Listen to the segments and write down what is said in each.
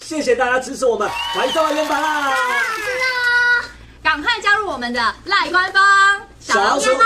谢谢大家支持我们，晚上来圆盘啦！ 赶快加入我们的赖官方小老鼠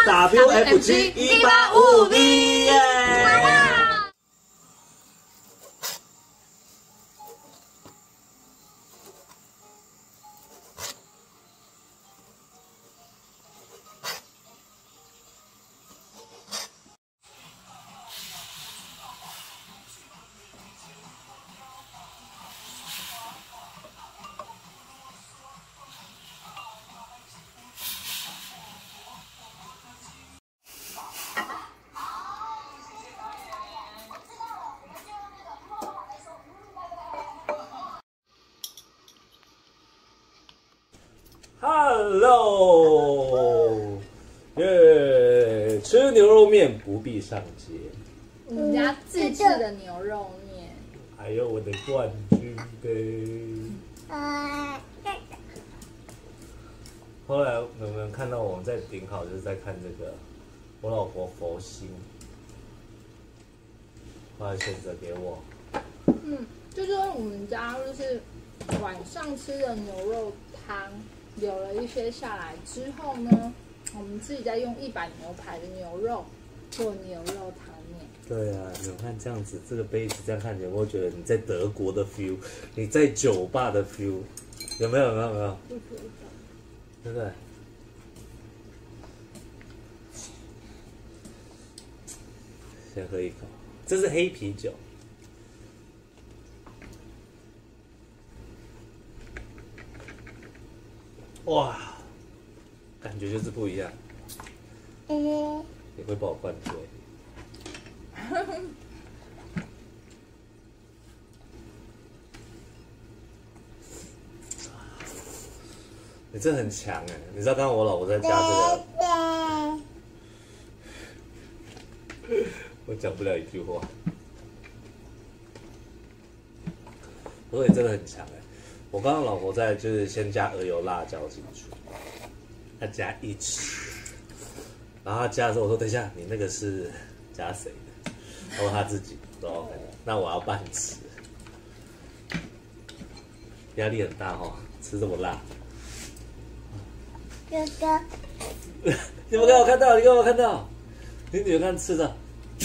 WFG1855B 耶！Hello， 耶！吃牛肉面不必上街。 我们家自制的牛肉面， 还有我的冠军杯。后来有没有看到我们在顶好，就是在看这个我老婆佛心，后来选择给我。 就是我们家就是晚上吃的牛肉汤。留了一些下来之后呢，我们自己再用100牛排的牛肉做牛肉汤面。 对啊，你看这样子，这个杯子这样看起来，我会觉得你在德国的 feel， 你在酒吧的 feel， 有没有？有没有？有没有？对不对？先喝一口，这是黑啤酒。哇，感觉就是不一样。你会把我灌醉。你这很强哎！你知道刚刚我老婆在加这个，我讲不了一句话。我说你真的很强哎！我刚刚老婆在就是先加鹅油辣椒进去，她加1匙，然后她加的时候我说等一下，你那个是加谁的？她说她自己，我说 OK， 那我要半匙，压力很大哦，吃这么辣。 哥哥， 你有没有看到？你有没有看到？你女儿看吃的，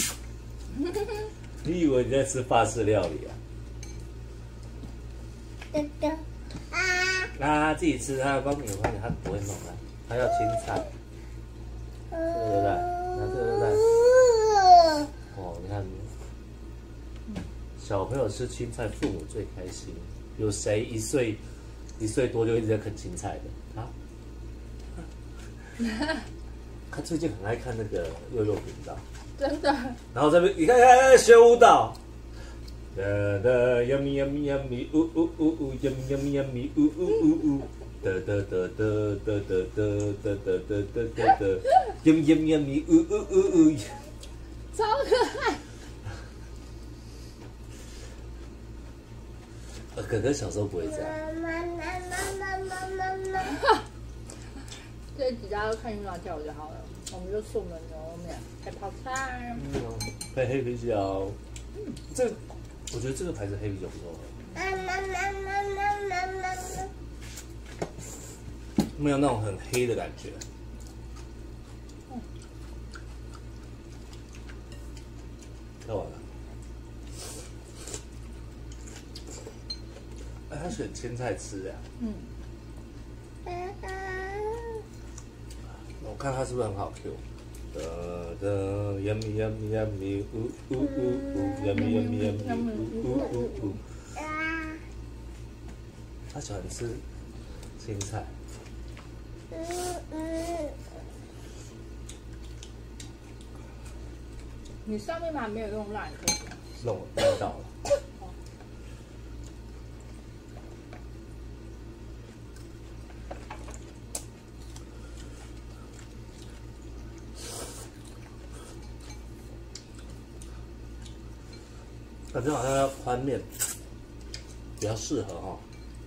你以为你在吃法式料理啊？ 哥哥， 他自己吃，他帮你放，他不会弄的，他要青菜，这个对不对？拿这个对不对？哦，你看，小朋友吃青菜，父母最开心。有谁1岁多就一直在啃青菜的啊？他最近很爱看那个幼幼频道， 真的。 然后这边你看学舞蹈。da da yummy yummy yummy ooh ooh ooh ooh yummy yummy yummy ooh ooh ooh ooh da da da da da da da da da da da yummy yummy yummy ooh ooh ooh ooh 超可爱。 哥哥小时候不会这样。 这几家都看运动跳舞就好了，我们就送我们牛肉面配泡菜， 配黑啤酒。这我觉得这个牌子黑啤酒不错，没有那种很黑的感觉。看完了。哎，他选青菜吃呀。我看他是不是很好 Q？ yummy yummy yummy ooh ooh ooh yummy yummy yummy ooh ooh ooh。他喜欢吃青菜。 你上面还没有用辣，你可以弄我看到了。感觉好像要宽面比较适合哦。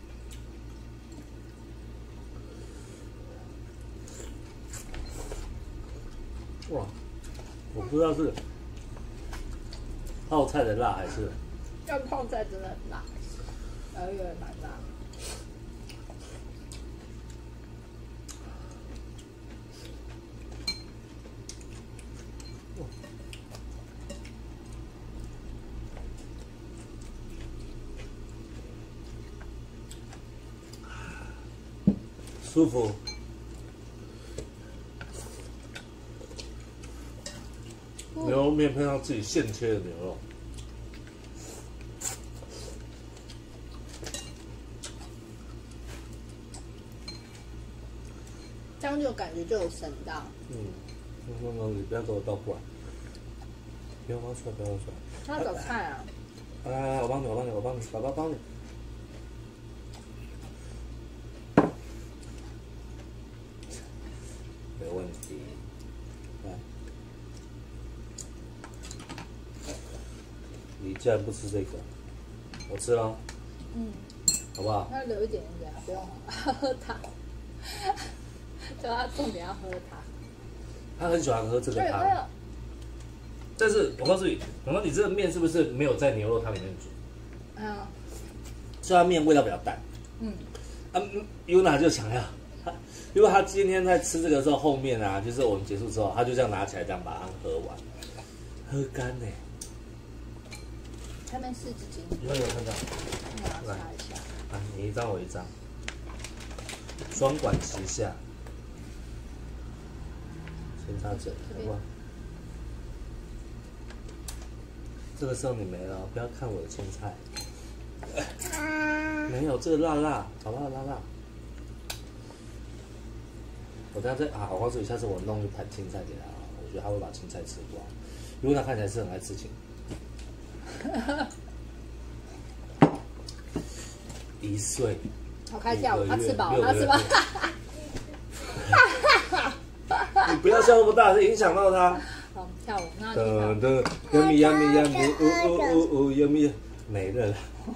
哇，我不知道是泡菜的辣还是要泡菜真的很辣。 而也蛮辣。 舒服。牛肉面配上自己现切的牛肉， 这样就感觉就有省到。 你不要给我倒过来，不要挖出来，不要挖出来。 那找菜啊？ 来，我帮你，爸爸帮你。没问题。来，你既然不吃这个，我吃了，好不好？ 那留一点点，不用喝汤。叫他重点要喝汤。 他很喜欢喝这个汤。 对， 但是我告诉你，妈妈，你这个面是不是没有在牛肉汤里面煮？所以它面味道比较淡。优娜就想要，因为他今天在吃这个时候，后面啊，就是我们结束之后，他就这样拿起来，这样把它喝完，喝干呢。 他们湿纸巾。 有看到？ 我要擦一下。 啊，你一张我一张，双管齐下。先擦这，好不好？这个时候你没了，不要看我的青菜。没有，这个辣辣，好不好？辣辣。我等下再啊，我告诉你，下次我弄一盘青菜给他，我觉得他会把青菜吃光，因为他看起来是很爱吃青。1岁。 好开笑，他吃饱，他吃饱。 你不要笑那么大，影响到他。 好，跳舞，那噔，yummy yummy yummy，yummy， 没了啦。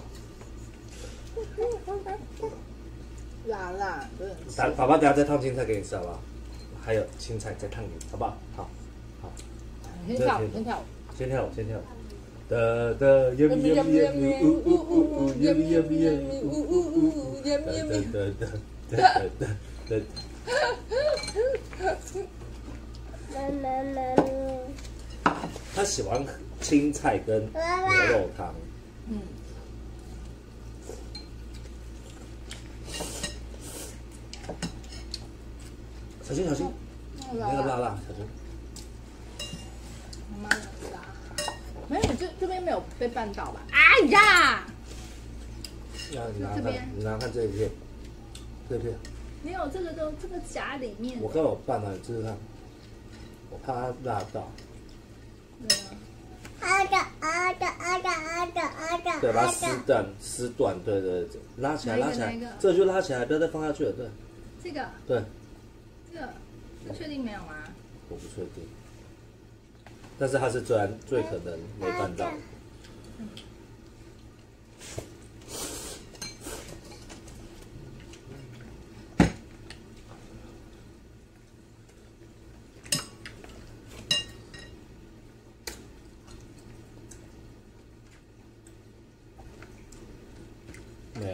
辣辣， 爸爸等下再烫青菜给你吃，好不好？还有青菜再烫给你，好不好？好。 先跳舞。 先跳舞。yummy yummy yummy，yummy yummy yummy，他喜欢青菜跟牛肉汤。小心，那个辣，小心。 妈妈辣，没有，这边没有被绊到吧？哎呀！ 你拿看这一片， 没有，这个夹里面。 我刚有拌了，你试试看。我怕它辣到。对，把它撕断，对，拉起来，这就拉起来，不要再放下去了，对。 这个。 对。 这确定没有吗？ 我不确定，但是它是最可能没办到的。没有。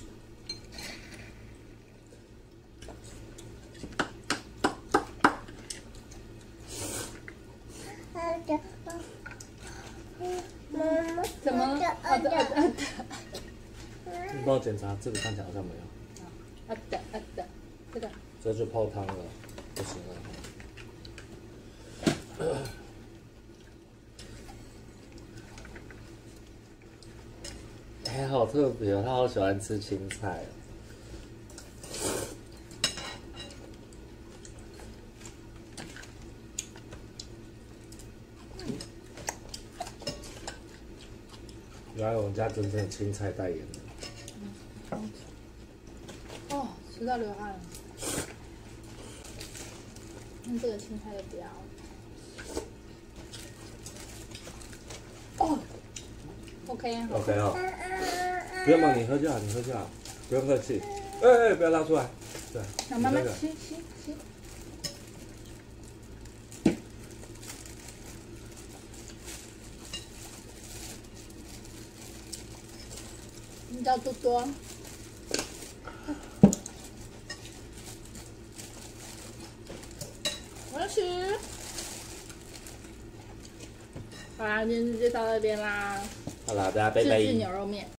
怎么？ 你帮我检查，这个看起来好像没有。 这个。 这就泡汤了，不行了。哎，好特别哦，他好喜欢吃青菜哦。原来我们家真正的青菜代言人。 哦，吃到流汗了。那这个青菜就不要。哦 ，OK 哦。不用嘛，你喝就好，不用客气。不要拉出来。对。 那慢慢吸。 叫多多。我要吃。好啦，今天就介绍到这边啦。 好啦，大家拜自拜。 制牛肉面。